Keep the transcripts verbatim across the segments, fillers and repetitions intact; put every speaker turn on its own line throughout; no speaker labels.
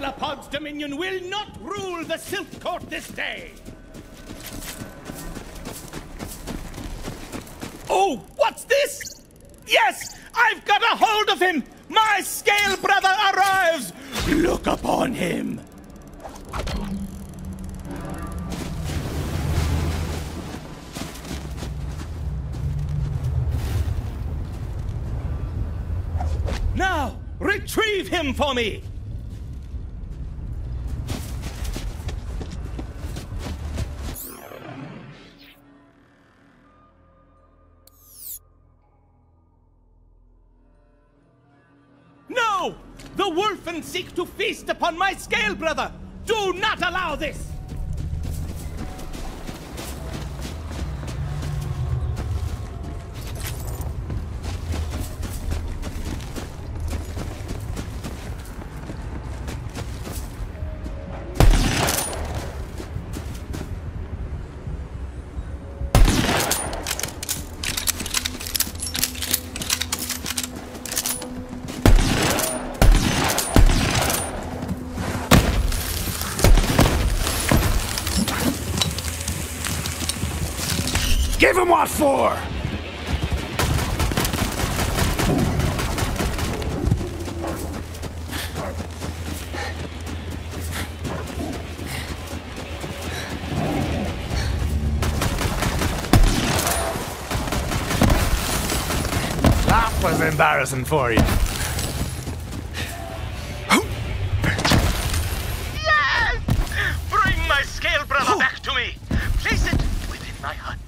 theropod's dominion will not rule the Silk Court this day! Oh, what's this? Yes! I've got a hold of him! My Scale Brother arrives! Look upon him! Now, retrieve him for me! No! The Wolfen seek to feast upon my Scale Brother! Do not allow this!
Give him what for! That was embarrassing for you.
Yes! Bring my Scale Brother back to me! Place it within my hut.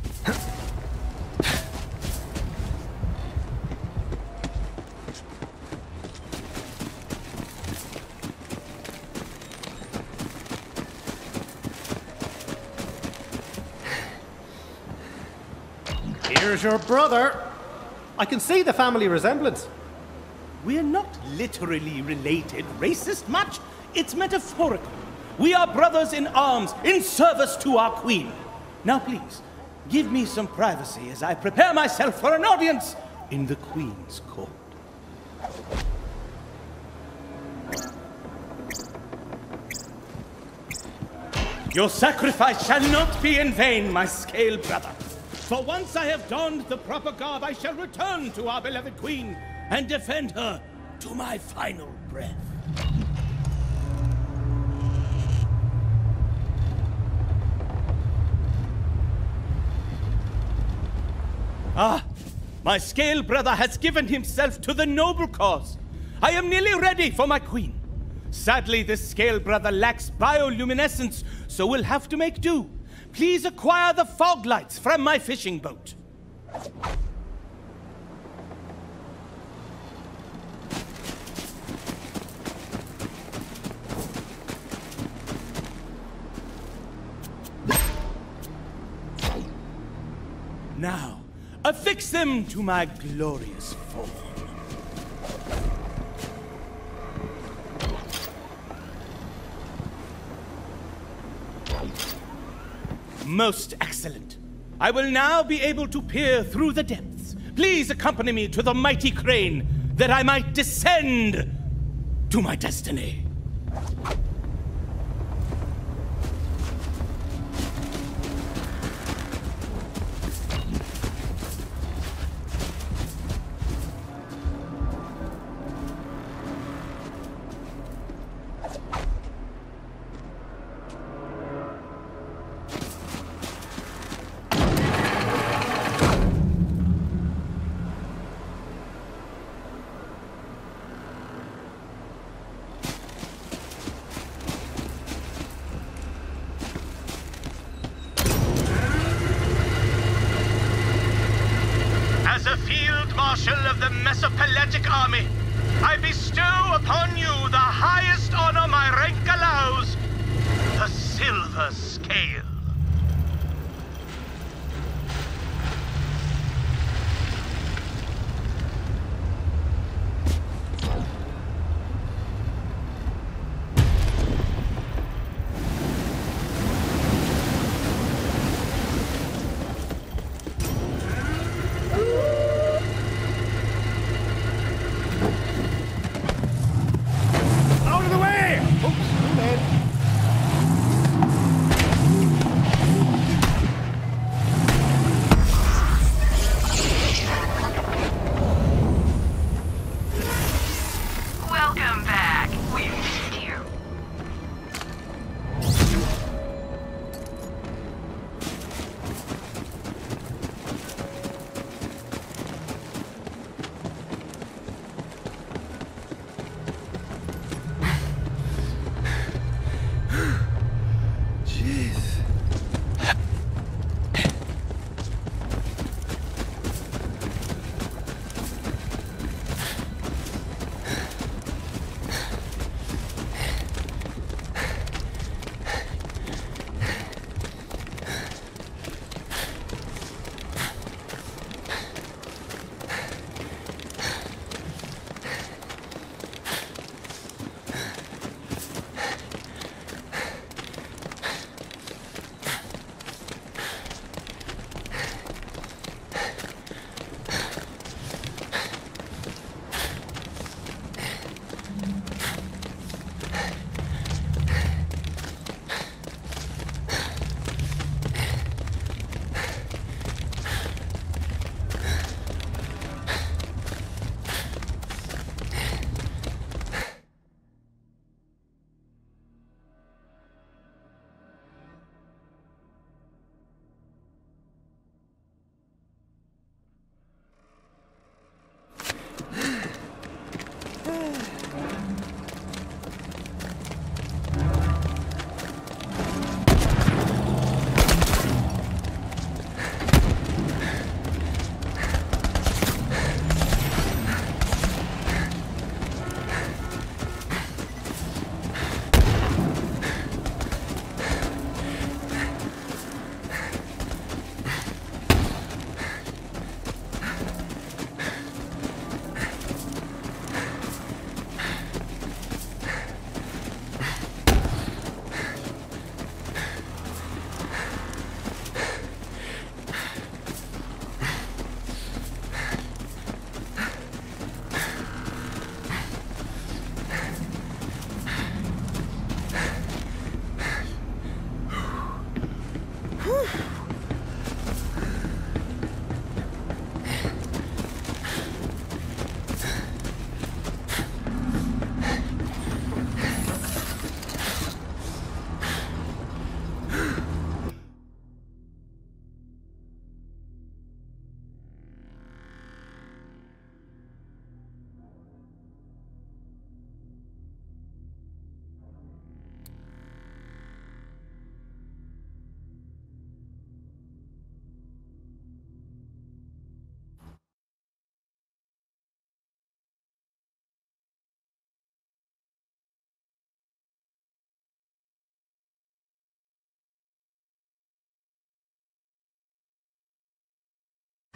Here's your brother. I can see the family resemblance.
We're not literally related, racist much. It's metaphorical. We are brothers in arms, in service to our queen. Now please, give me some privacy as I prepare myself for an audience in the queen's court. Your sacrifice shall not be in vain, my Scale Brother. For once I have donned the proper garb, I shall return to our beloved queen and defend her to my final breath. Ah, my Scale Brother has given himself to the noble cause. I am nearly ready for my queen. Sadly, this Scale Brother lacks bioluminescence, so we'll have to make do. Please acquire the fog lights from my fishing boat. Now, affix them to my glorious form. Most excellent. I will now be able to peer through the depths. Please accompany me to the mighty crane, that I might descend to my destiny. As a field marshal of the Mesopelagic army, I bestow upon you the highest honor my rank allows, the Silver Scale.
Out of the way!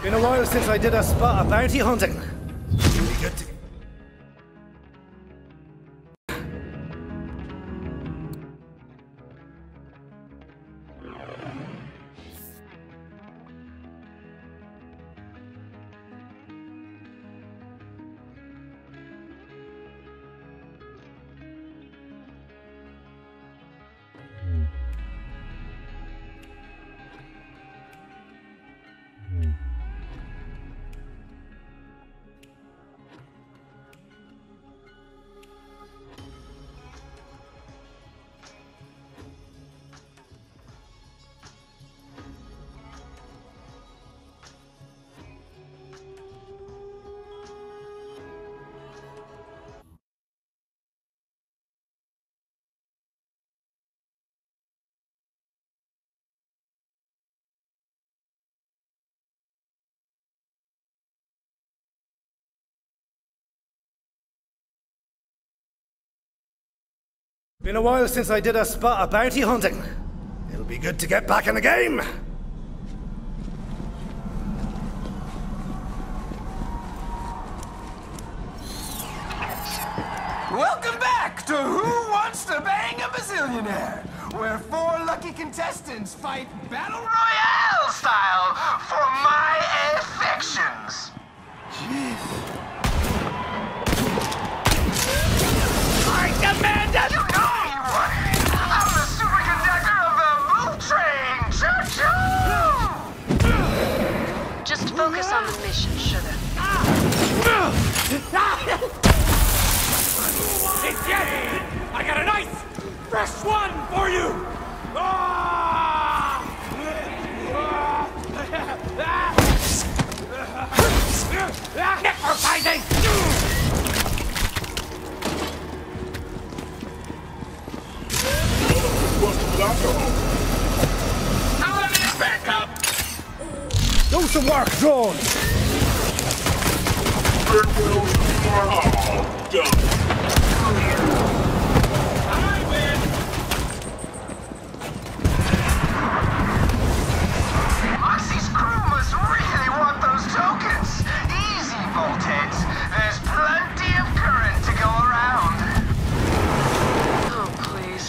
Been a while since I did a spot of bounty hunting.
Really good to...
Been a while since I did a spot of bounty hunting.
It'll be good to get back in the game.
Welcome back to Who Wants to Bang a Bazillionaire, where four lucky contestants fight Battle Royale style for my affections. Jeez. I demand it! You know me, what? I'm the superconductor of the move train! Choo-choo!
Just focus on the mission, sugar.
It's yet! I got a nice, fresh one for you! Necrotizing! I'll need backup!
Do some work, drone!
I win! Moxie's crew must really want those tokens! Easy, Voltheads. There's plenty of current to go around.
Oh, please.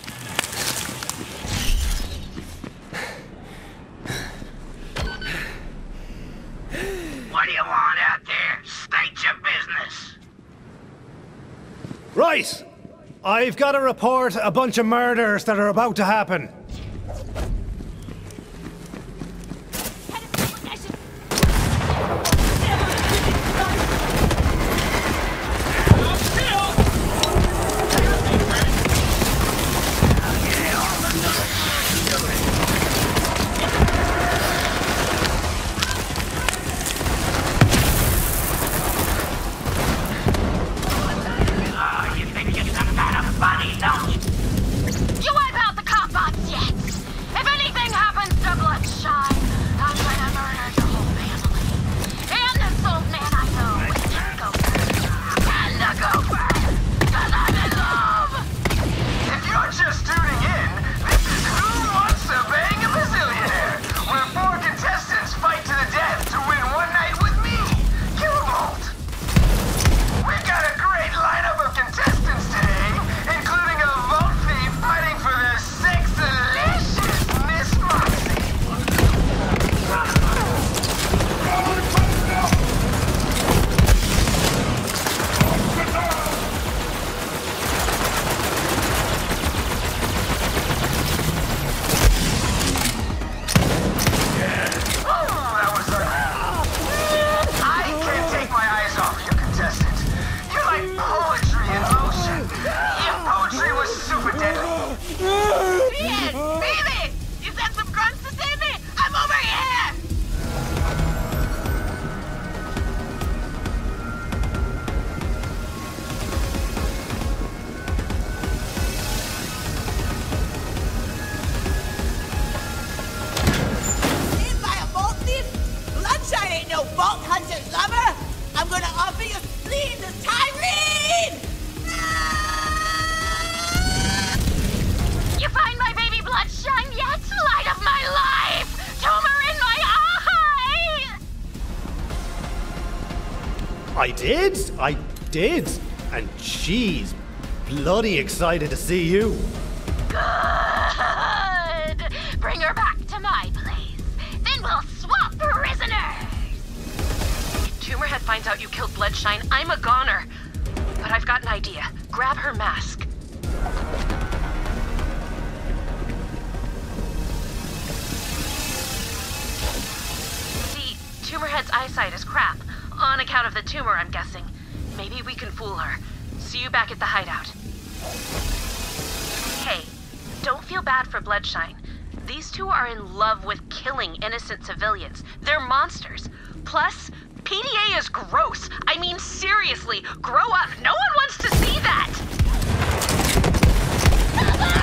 What do you want out there? State your business.
Right! I've got to report a bunch of murders that are about to happen.
You wipe out the cop bots yet? If anything happens to Bloodshine, I'm gonna murder your whole family. And this old man I know is the gopher. And the gopher! Cause I'm in love!
If you're just tuning in, this is Who Wants to Bang a Bazillionaire, where four contestants fight to the death to win one night with me, Killabolt. We've got a great lineup of contestants today, including a Vault Thief fighting for the sex-delicious Miss Moxie. Oh, that was a... I can't take my eyes off you, contestant. You're like poetry in motion. If poetry was super deadly.
Yes, baby! Is that some grunts to save me? I'm over here!
Saved by a vault thief? Bloodshine ain't no vault hunter's lover! I'm gonna offer you spleen to Tyrene!
You find my baby Bloodshine yet? Light of my life! Tumor in my eye!
I did, I did. And she's bloody excited to see you.
Good. Bring her back to my place. Then we'll swap prisoners.
If Tumorhead finds out you killed Bloodshine, I'm a goner. But I've got an idea. Grab her mask. See, Tumorhead's eyesight is crap. On account of the tumor, I'm guessing. Maybe we can fool her. See you back at the hideout. Hey, don't feel bad for Bloodshine. These two are in love with killing innocent civilians. They're monsters. Plus, P D A is gross. I mean, seriously, grow up. No one wants to see that!